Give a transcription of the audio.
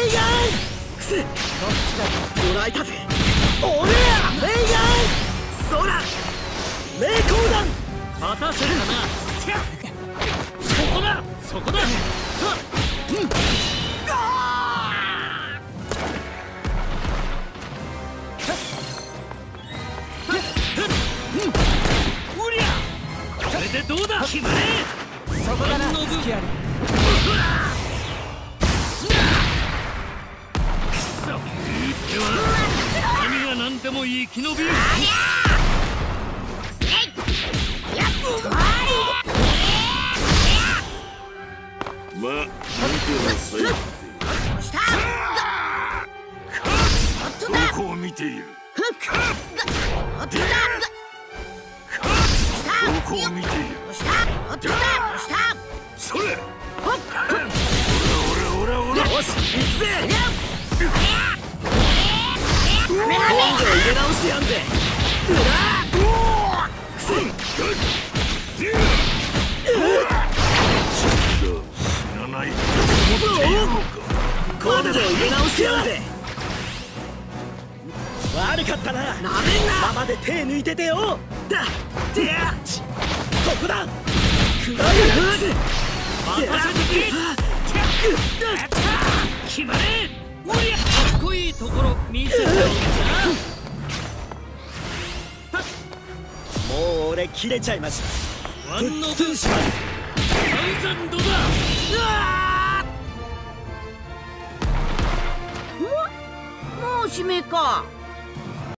ガンくせどっちだ捕らえたぜ俺やレイガンそら霊光弾果たせるかな。そこだそこだ。うりゃこれでどうだ。決まれ。 そこだな隙あり何が何でも生き延びる。 まあ見てなさいってどこを見ている。どこを見ている。それおらよし行くぜ。今度入れ直してやんぜ。死なないと思っているのか。今度入れ直してやんぜ。 悪かったな。なめんな。ままで手抜いててよ。だてやそこだ。くらい任せて決まれ。おりゃかっこいいところ見せておくな。 もう俺切れちゃいました。 ワンノブします。 サウザンドだ。 もう締めか。